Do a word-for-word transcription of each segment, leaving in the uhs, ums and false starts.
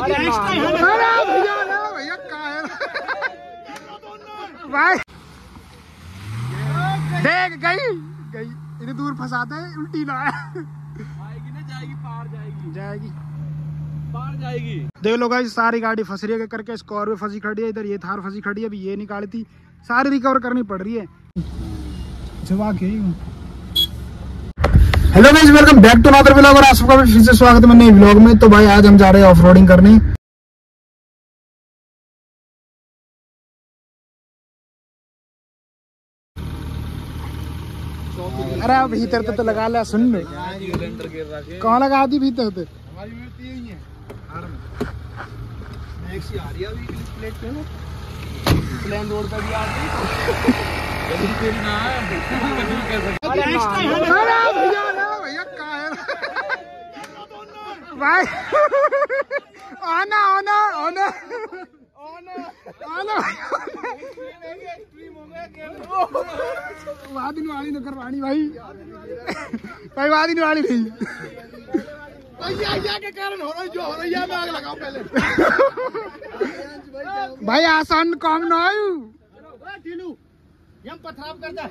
भैया भाई देख गई गई इतनी दूर फंसाते हैं उल्टी ना आएगी ना जाएगी पार जाएगी जाएगी पार जाएगी। देख लो गाइस सारी गाड़ी फंस रही है करके स्कॉर्पियो फंसी खड़ी है इधर ये थार फंसी खड़ी है अभी ये निकाली थी सारी रिकवर करनी पड़ रही है। जवाब hello guys welcome back to another vlog और आप सबका फिर से स्वागत है नए व्लॉग में। तो भाई आज हम जा रहे हैं ऑफ रोडिंग करने। अरे अब भीतर तो, तो लगा लिया सुन कहाँ लगा दी भीतर तो प्लेन रोड पे भी आ भाई आना आना आना आना वादी वाली न करवानी भाई भाई वादी वाली नहीं के कारण हो रहा जो हो रही है आग लगाओ पहले भाई आसान काम ना आयु हम पथराव करता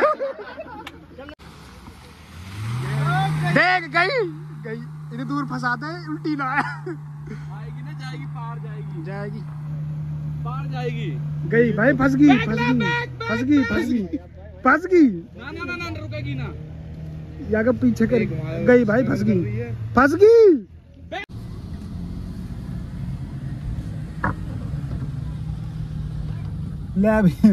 देख गई गई इतनी दूर फंसाते हैं उल्टी ना आएगी ना जाएगी पार जाएगी जाएगी पार जाएगी गई भाई फंस गई फंस गई फंस गई फंस गई फंस गई ना ना ना रुकेगी ना या के पीछे कर गई भाई फंस गई फंस गई ले अभी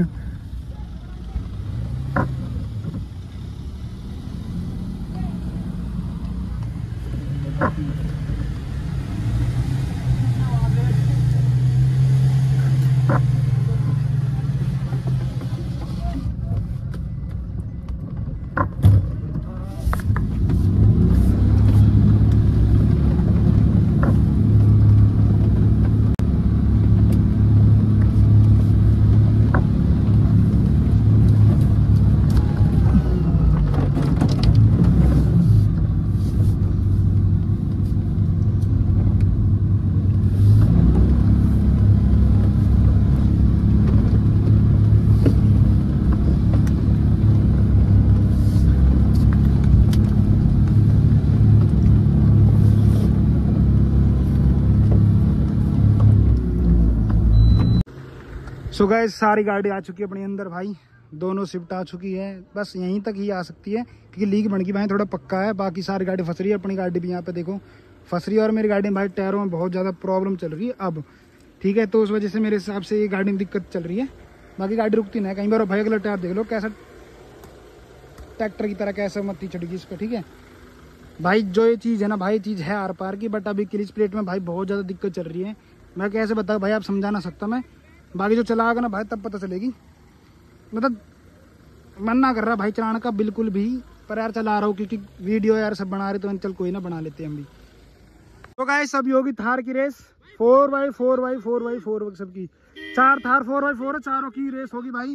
सो so गाइस सारी गाड़ी आ चुकी है अपने अंदर भाई दोनों शिफ्ट आ चुकी है बस यहीं तक ही आ सकती है क्योंकि लीक बन गई भाई थोड़ा पक्का है बाकी सारी गाड़ी फंस रही है अपनी गाड़ी भी यहाँ पे देखो फंस रही है और मेरी गाड़ी में भाई टायरों में बहुत ज़्यादा प्रॉब्लम चल रही है अब ठीक है तो उस वजह से मेरे हिसाब से ये गाड़ी में दिक्कत चल रही है बाकी गाड़ी रुकती नहीं है कहीं बार भाई अगला टायर देख लो कैसा ट्रैक्टर की तरह कैसे मत्ती चढ़ेगी इस पर ठीक है भाई जो ये चीज़ है ना भाई चीज़ है आर पार की बट अभी क्लिच प्लेट में भाई बहुत ज़्यादा दिक्कत चल रही है मैं कैसे बता भाई आप समझा ना सकता मैं बाकी जो चलाएगा ना भाई तब पता चलेगी मतलब मन ना कर रहा भाई चलाने का बिल्कुल भी पर यार चला रहा हूँ क्योंकि वीडियो यार सब बना रहे तो चल कोई ना बना लेते हैं हम भी। तो गाइस सब होगी थार की race four by four by four by four सबकी चार थार फोर बाई फोर चारों की रेस होगी भाई।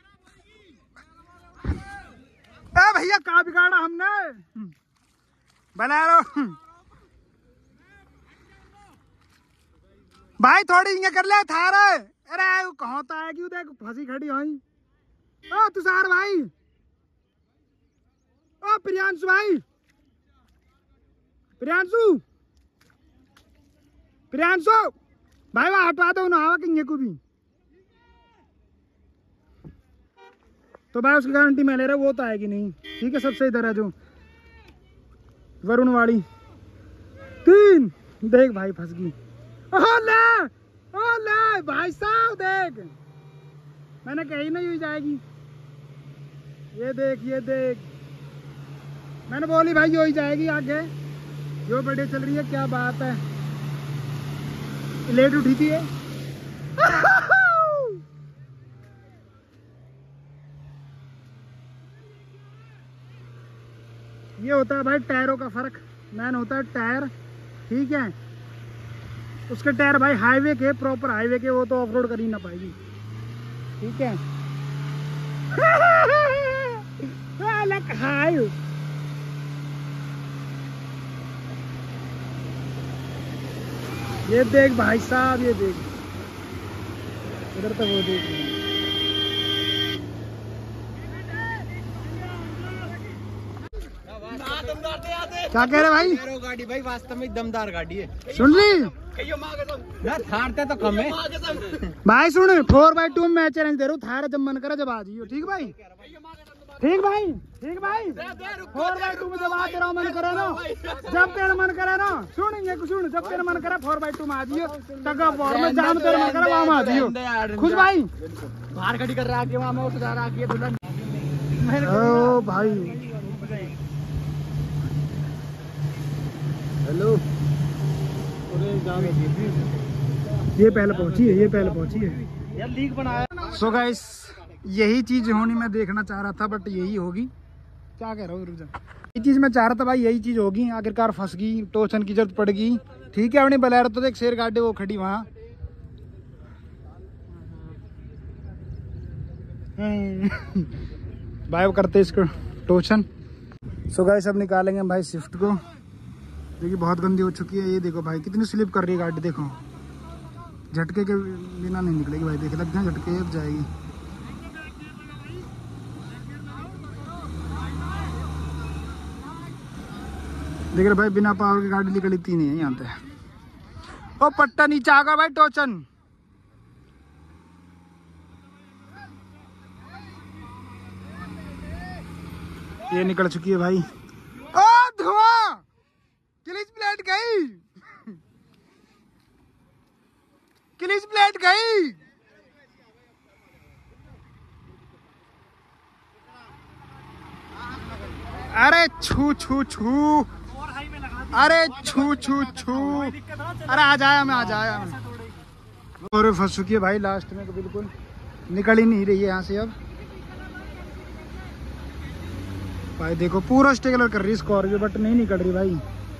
ए भैया कहाँ बिगाड़ा हमने बना लो भाई थोड़ी इंगे कर ले थार अरे कहाँ तो आएगी देख फंसी खड़ी हुई ओ तुषार भाई ओ प्रियांशु भाई प्रियांशु प्रियांशु भाई वहां हटवा दो ना हवा किंगे को भी तो भाई उसकी गारंटी मैं ले रहा वो तो आएगी नहीं ठीक है सबसे इधर है जो वरुण वाली तीन देख भाई फंस गई ओ ले ओ ले भाई साहब देख मैंने कही नहीं हुई जाएगी ये देख ये देख मैंने बोली भाई हो ही जाएगी आगे जो बड़े चल रही है क्या बात है लेट उठी थी ये ये होता है भाई टायरों का फर्क मैन होता है टायर ठीक है उसके टायर भाई हाईवे के प्रॉपर हाईवे के वो तो ऑफ रोड कर ही ना पाएगी ठीक है हाय ये देख भाई साहब, ये देख इधर तक वो देख। क्या कह रहे भाई? गाड़ी भाई वास्तव में दमदार गाड़ी है। सुन ली थारते तो कम है भाई। सुन, फोर बाई टू में चैलेंज दे रहा हूँ, थारा जब मन करे जब आ जाइयो। ठीक भाई, ठीक भाई, ठीक भाई। फोर बाई टू में जब आ तेरा मन करे ना, जब तेरा मन करे ना, सुन ये सुन, जब तेरा मन करे फोर बाई टू में आ जाइयो। टगा फोर में जहाँ तेरा मन करे वहाँ में आ जाइयो। खुश भाई, बाहर खड़ी कर रहा है वहाँ में उठा रहा है दुल्हन। ओ भाई हेलो, ये पहले पहुंची है, ये पहले पहुंची है यार, लीक बनाया। सो गाइस, यही चीज होनी मैं देखना चाह रहा था, बट यही होगी। क्या कह रहा हूँ, रुक जा। ये चीज मैं चाह रहा था भाई, यही चीज होगी। आखिरकार फंस गई, टोचन की जरूरत पड़ गई। ठीक है, अपनी बलैर तो देख, शेर गाड़ी वो खड़ी वहाँ। भाई वो करते इसको टोचन। सो गाइस, अब निकालेंगे भाई स्विफ्ट को, जो कि बहुत गंदी हो चुकी है। ये देखो भाई कितनी स्लिप कर रही है गाड़ी, देखो। झटके के बिना नहीं निकलेगी भाई, देख लगते हैं झटके अब जाएगी। देख रहे भाई, बिना पावर की गाड़ी निकलती नहीं है यहाँ पे। ओ पट्टा नीचे आ गया भाई, टोचन। ये निकल चुकी है भाई। ओ धुआं, क्लिच प्लेट गई, क्लिच प्लेट गई। अरे छू छू छू, अरे छू छू छू, अरे आ जाया मैं, आ जाया मैं। और फंस चुकी है भाई लास्ट में, तो बिल्कुल निकल ही नहीं रही है यहाँ से अब। भाई देखो पूरा स्टेगलर कर रही है स्कॉर्पियो, बट नहीं निकल रही भाई।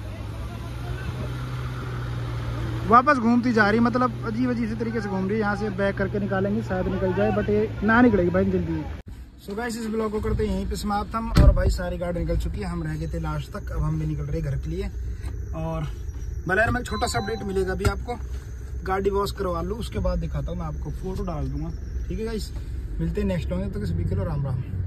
वापस घूमती जा रही, मतलब अजीब अजीब से तरीके से घूम रही है। यहाँ से बैक करके निकालेंगे, शायद निकल जाए, बट ये ना निकलेगी भाई जल्दी। सो गाइस, इस ब्लॉग को करते हैं यहीं पे समाप्त हम। और भाई सारी गाड़ी निकल चुकी है, हम रह गए थे लास्ट तक। अब हम भी निकल रहे घर के लिए। और बलैर में छोटा सा अपडेट मिलेगा अभी आपको। गाड़ी वॉश करवा लूँ, उसके बाद दिखाता हूँ मैं आपको, फोटो डाल दूंगा। ठीक है गाइस, मिलते हैं नेक्स्ट होंगे तो किसी भी के राम राम।